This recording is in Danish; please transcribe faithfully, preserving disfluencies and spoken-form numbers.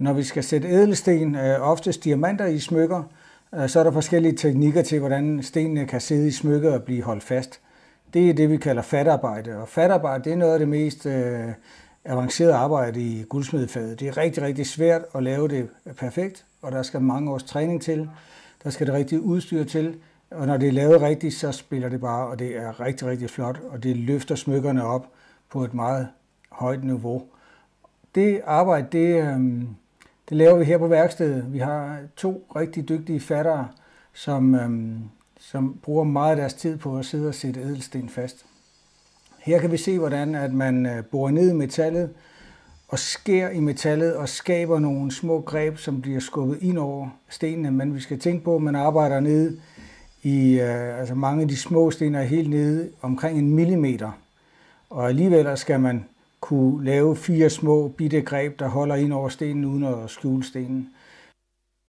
Når vi skal sætte ædelsten, oftest diamanter i smykker, så er der forskellige teknikker til, hvordan stenene kan sidde i smykket og blive holdt fast. Det er det, vi kalder fatarbejde. Og fatarbejde, det er noget af det mest øh, avancerede arbejde i guldsmedefaget. Det er rigtig, rigtig svært at lave det perfekt, og der skal mange års træning til. Der skal det rigtige udstyr til, og når det er lavet rigtigt, så spiller det bare, og det er rigtig, rigtig flot, og det løfter smykkerne op på et meget højt niveau. Det arbejde, det, øh, det laver vi her på værkstedet. Vi har to rigtig dygtige fattere, som... Øh, som bruger meget af deres tid på at sidde og sætte ædelsten fast. Her kan vi se, hvordan at man borer ned i metallet og skærer i metallet og skaber nogle små greb, som bliver skubbet ind over stenene. Men vi skal tænke på, at man arbejder nede i, altså mange af de små sten er helt nede omkring en millimeter. Og alligevel skal man kunne lave fire små bitte greb, der holder ind over stenen uden at skjule stenen.